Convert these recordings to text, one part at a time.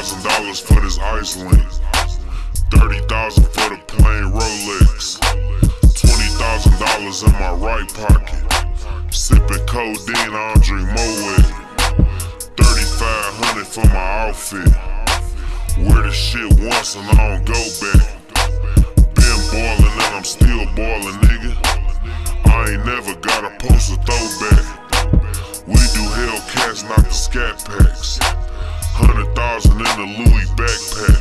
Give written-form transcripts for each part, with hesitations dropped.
$30,000 for this ice link, 30,000 for the plain Rolex, $20,000 in my right pocket. Sipping codeine, I don't drink Moet. 3,500 for my outfit. Wear this shit once and I don't go back. Been ballin' and I'm still ballin', nigga. I ain't never got a poster throwback. We do Hellcats, not the Scat Packs. 100,000 in the Louis backpack.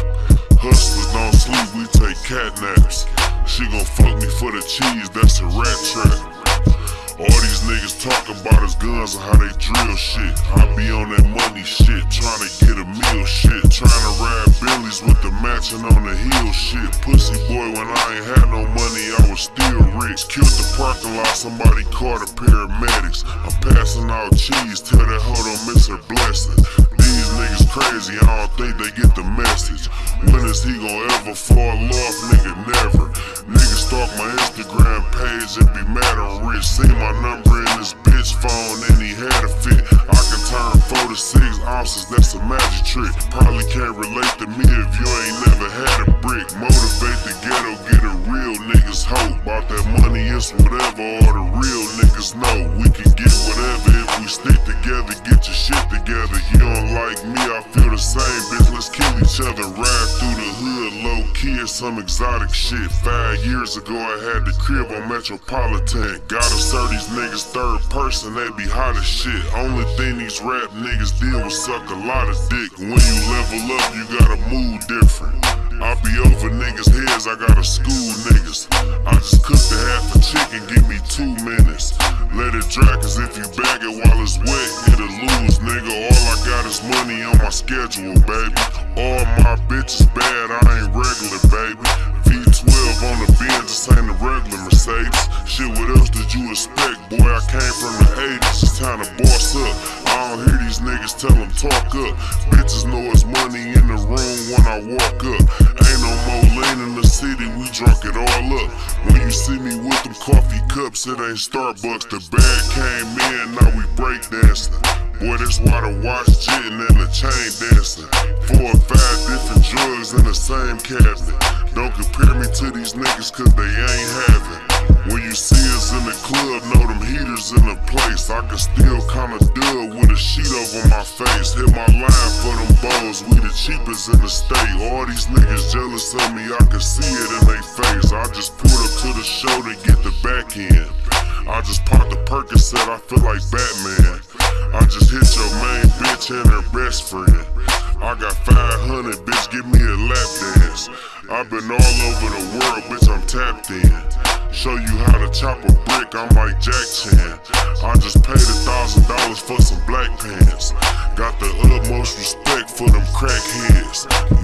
Hustlers don't sleep, we take cat naps. She gon' fuck me for the cheese, that's a rat trap. All these niggas talk about his guns and how they drill shit. I be on that money shit, tryna get a meal shit. Tryna ride Bentleys with the matching on the heel shit. Pussy boy, when I ain't had no money, I was still rich. Killed the parking lot, somebody called the paramedics. I'm passing out cheese, tell that hoe don't miss her blessing. These niggas crazy, I don't think they get the message. When is he gon' ever fall off, nigga, never. Niggas stalk my Instagram page and be mad I'm rich. See my number in this bitch phone and he had a fit. I can turn 4 to 6 ounces, that's a magic trick. Probably can't relate to me if you ain't never had a brick. Motivate the ghetto, get a real niggas hope. About that money, it's whatever all the real niggas know. We can get whatever if we stick together, get your shit together. You don't like me, I feel the same, bitch, let's kill each other. Ride through the hood, low key, it's some exotic shit. 5 years ago I had the crib on Metropolitan. Gotta serve these niggas third person, they be hot as shit. Only thing these rap niggas did was suck a lot of dick. When you level up, you gotta move different. I be over niggas' heads, I gotta school niggas. I just cooked a half a chicken, give me 2 minutes. Let it dry, cause if you bag it while it's wet, it'll lose, nigga. All I got is money on my schedule, baby. All my bitches bad, I ain't regular, baby. V12 on the Benz, this ain't a regular Mercedes. Shit, what else did you expect, boy? I came from the 80s, it's time to boss up. I don't hear these niggas tell them talk up. Bitches know it's money in the room when I walk up. Ain't no more lean in the city, we drunk it all up. When you see me with them coffee cups, it ain't Starbucks. The bag came in, now we break dancing. Boy, that's why the watch jitting and the chain dancing. 4 or 5 different drugs in the same cabinet. Don't compare me to these niggas cause they ain't having. When you see us in the club, know them heaters in the place. I can still kinda dub with a sheet over my face. Hit my line for them balls, we the cheapest in the state. All these niggas jealous of me, I can see it in they face. I just pulled up to the show to get the back end. I just popped the Percocet, I feel like Batman. I just hit your main bitch and her best friend. I got 500, bitch, give me a lap dance. I've been all over the world, bitch, I'm tapped in. Show you how to chop a brick, I'm like Jack Chan. I just paid $1,000 for some black pants. Got the utmost respect for them crackheads.